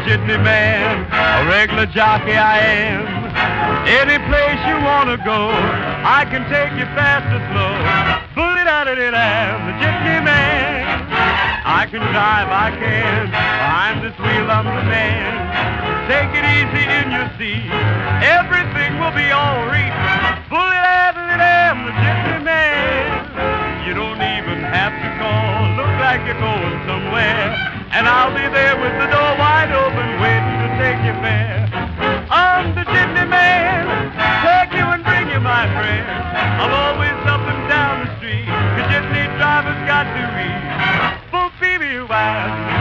Jitney Man, a regular jockey I am. Any place you want to go, I can take you fast or slow. Bully-da-da-da-da, the Jitney Man. I can drive, I can. Behind this wheel, I'm the man. Take it easy in your seat. Everything will be all right. Bully-da-da-da-da, the Jitney Man. You don't even have to call. Look like you're going somewhere. And I'll be there with the door wide open, waiting to take you there. I'm the Jitney Man, take you and bring you, my friend. I'm always up and down the street, 'cause Jitney drivers got to read. For baby, why?